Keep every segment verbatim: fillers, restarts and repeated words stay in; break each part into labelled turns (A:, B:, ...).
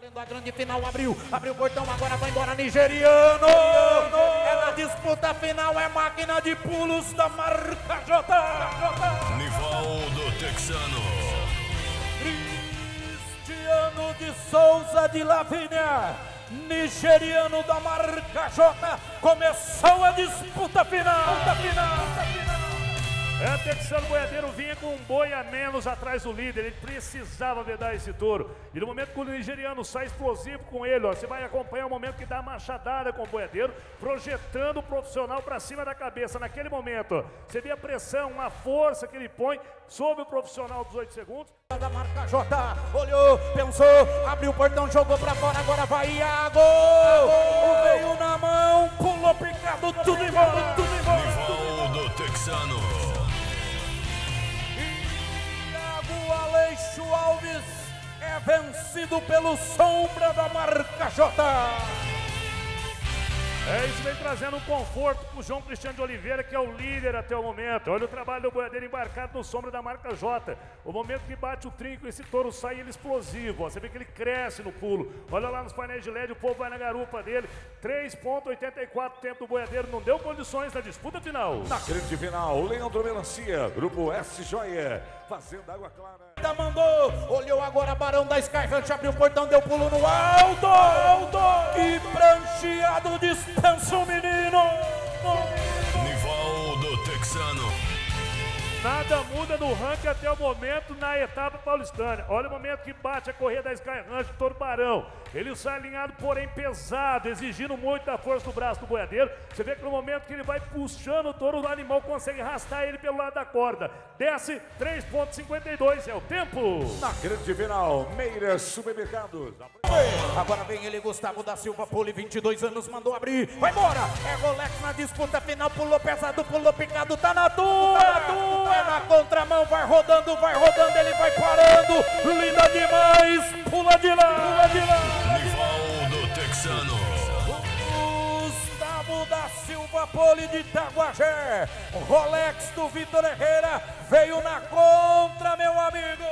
A: Valendo a grande final, abriu, abriu o portão, agora vai embora nigeriano. É na disputa final, é máquina de pulos da marca J.
B: Nivaldo Texano.
A: Cristiano de Souza de Lavínia, nigeriano da marca J. Começou a disputa final. Disputa final.
C: É, Texano Boiadeiro vinha com um boi a menos atrás do líder, ele precisava vedar esse touro. E no momento que o nigeriano sai explosivo com ele, ó, você vai acompanhar o momento que dá a machadada com o Boiadeiro, projetando o profissional para cima da cabeça. Naquele momento, ó, você vê a pressão, a força que ele põe sobre o profissional dos oito segundos.
A: Da marca J, olhou, pensou, abriu o portão, jogou pra fora, agora vai Iago. O veio na mão, pulou picado, tudo embora, tudo embora.
B: Nivaldo Texano.
A: Aleixo Alves é vencido pelo Sombra da marca J.
C: É, isso vem trazendo um conforto para o João Cristiano de Oliveira, que é o líder até o momento. Olha o trabalho do Boiadeiro embarcado no Sombra da marca J. O momento que bate o trinco, esse touro sai ele explosivo. Ó. Você vê que ele cresce no pulo. Olha lá nos painéis de L E D, o povo vai na garupa dele. três ponto oitenta e quatro tempo do Boiadeiro, não deu condições na disputa final.
D: Na grande final, Leandro Melancia, Grupo S Joia, fazendo água clara.
A: Mandou, olhou agora Barão da Sky Ranch, abriu o portão, deu pulo no alto, alto. E prancheado dispensa o menino.
B: Nivaldo Texano.
C: Nada muda no ranking até o momento na etapa paulistana. Olha o momento que bate a corrida da Sky Ranch do Touro Barão. Ele sai alinhado, porém pesado, exigindo muito da força do braço do Boiadeiro. Você vê que no momento que ele vai puxando o touro, o animal consegue arrastar ele pelo lado da corda. Desce três ponto cinquenta e dois, é o tempo.
D: Na grande final, Meira Supermercados.
A: Agora vem ele, Gustavo da Silva, pole, vinte e dois anos, mandou abrir, vai embora. É Rolex na disputa final, pulou pesado, pulou picado, tá na tua, tá na tua. É na contramão, vai rodando, vai rodando, ele vai parando. Linda demais, pula de lá, pula de lá.
B: Nivaldo Texano.
A: Gustavo da Silva, pole de Itaguajé. Rolex do Vitor Herrera veio na contra, meu amigo.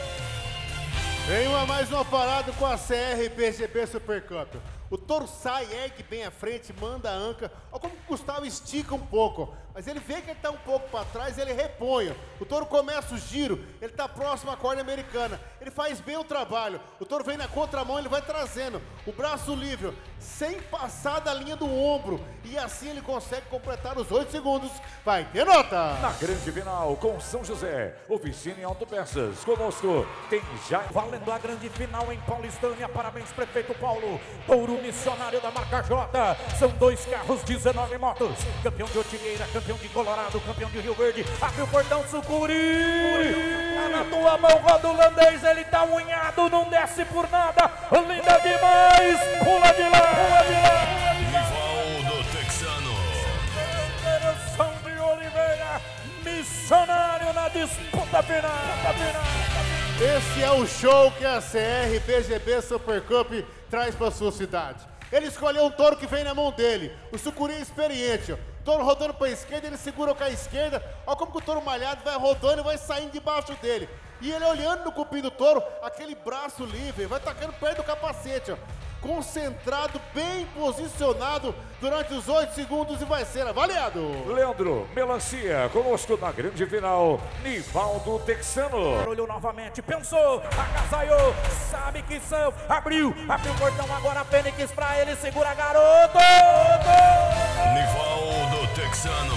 E: Vem uma mais uma parada com a C R P G B Super Cup. O touro sai, ergue bem à frente, manda a anca. Olha como o Gustavo estica um pouco. Mas ele vê que ele está um pouco para trás, ele repõe. O touro começa o giro, ele está próximo à corda americana. Ele faz bem o trabalho. O touro vem na contramão, ele vai trazendo o braço livre, sem passar da linha do ombro. E assim ele consegue completar os oito segundos. Vai ter nota!
D: Na grande final, com São José, oficina em autopeças. Conosco tem já...
A: Valendo a grande final em Paulistânia. Parabéns, prefeito Paulo. Touro missionário da marca J. São dois carros, dezenove motos. Campeão de Ortigueira, campeão de Colorado, campeão de Rio Verde. Abre o portão, Sucuri. Tá na tua mão, roda o holandês. Ele tá unhado, não desce por nada. Linda demais. Pula de lá, pula de lá.
B: Nivaldo Texano.
A: São de Oliveira, missionário na disputa final.
E: Esse é o show que a C R P G B Super Cup traz para sua cidade. Ele escolheu um touro que vem na mão dele. O Sucuri é experiente. Ó. Touro rodando para a esquerda, ele segura com a esquerda. Olha como que o touro malhado vai rodando e vai saindo debaixo dele. E ele olhando no cupim do touro, aquele braço livre, vai tacando perto do capacete. Ó. Concentrado, bem posicionado durante os oito segundos e vai ser avaliado.
D: Leandro Melancia, conosco na grande final, Nivaldo Texano.
A: Olhou novamente, pensou, agasalhou, sabe que são, abriu, abriu o portão, agora a Fênix pra ele, segura garoto.
B: Nivaldo Texano.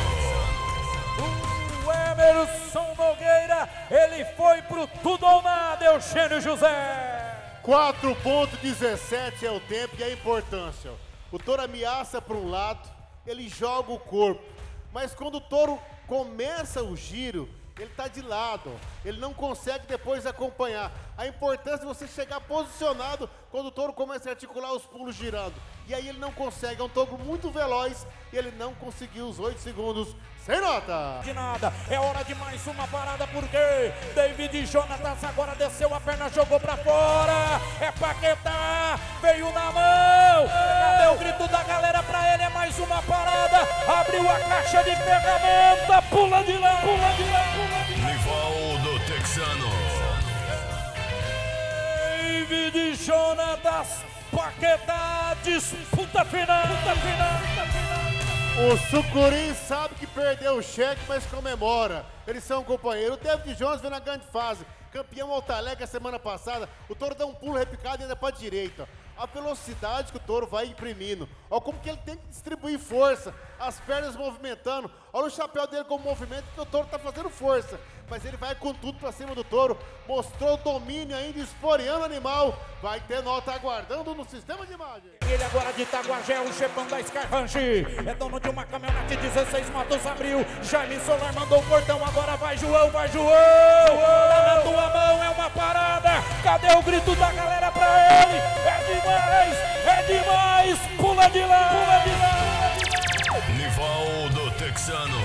A: O Emerson Nogueira, ele foi pro tudo ou nada, Eugênio José.
E: quatro ponto dezessete é o tempo e a importância. O touro ameaça para um lado, ele joga o corpo. Mas quando o touro começa o giro, ele está de lado. Ele não consegue depois acompanhar. A importância é você chegar posicionado quando o touro começa a articular os pulos girando. E aí ele não consegue, é um touro muito veloz e ele não conseguiu os oito segundos sem nota.
A: De nada, é hora de mais uma parada porque David Jonatas agora desceu a perna, jogou pra fora. É Paquetá, veio na mão. Cadê o grito da galera pra ele? É mais uma parada. Abriu a caixa de ferramenta, pula de lá, pula de lá, pula de lá.
B: Nivaldo Texano.
A: David Jonatas Paquetá, disputa final, disputa final, disputa final.
E: O Sucuri sabe que perdeu o cheque, mas comemora. Eles são companheiros. O David Jones vem na grande fase. Campeão Altalega semana passada. O touro dá um pulo repicado ainda para a direita. A velocidade que o touro vai imprimindo. Olha como que ele tem que distribuir força. As pernas movimentando. Olha o chapéu dele como movimento, que o touro está fazendo força. Mas ele vai com tudo para cima do touro. Mostrou domínio ainda, esporeando o animal. Vai ter nota aguardando no sistema de imagem.
A: Ele agora de Itaguajé, o chefão da Sky Ranch. É dono de uma caminhonete dezesseis motos, abriu. Jaime Solar mandou o portão, agora vai João, vai João. Tá na tua mão, é uma parada. Cadê o grito da galera pra ele? É demais, é demais. Pula de lá, pula de lá.
B: Nivaldo Texano.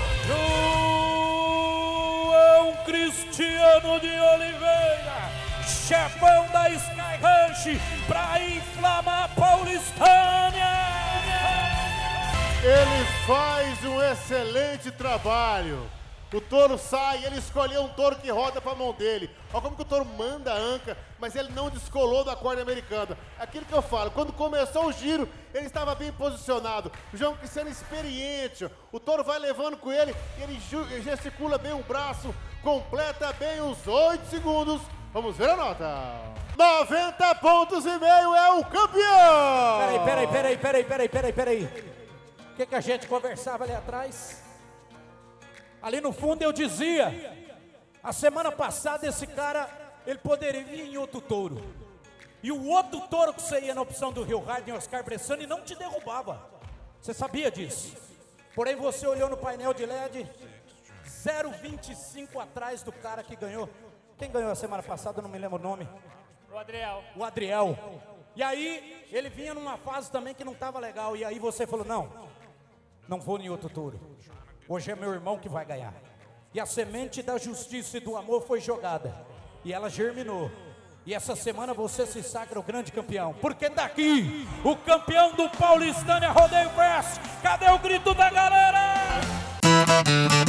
A: João Cristiano de Oliveira, chefão da Sky Ranch, pra inflamar a Paulistânia.
E: Ele faz um excelente trabalho. O touro sai, ele escolheu um touro que roda para a mão dele. Olha como que o touro manda a anca, mas ele não descolou da corda americana. Aquilo que eu falo, quando começou o giro, ele estava bem posicionado. O João Cristiano experiente, o touro vai levando com ele, ele gesticula bem o braço, completa bem os oito segundos. Vamos ver a nota. noventa pontos e meio é o campeão.
A: Peraí, peraí, peraí, peraí, peraí, peraí, peraí. O que que a gente conversava ali atrás? Ali no fundo eu dizia, a semana passada esse cara, ele poderia vir em outro touro. E o outro touro que você ia na opção do Rio Harden, Oscar Bressani, não te derrubava. Você sabia disso? Porém você olhou no painel de L E D, zero vírgula vinte e cinco atrás do cara que ganhou. Quem ganhou a semana passada, eu não me lembro o nome.
F: O Adriel.
A: O Adriel. E aí, ele vinha numa fase também que não estava legal. E aí você falou, não, não vou em outro touro. Hoje é meu irmão que vai ganhar. E a semente da justiça e do amor foi jogada. E ela germinou. E essa semana você se sagra o grande campeão. Porque daqui, o campeão do Paulistânia Rodeio Press. Cadê o grito da galera?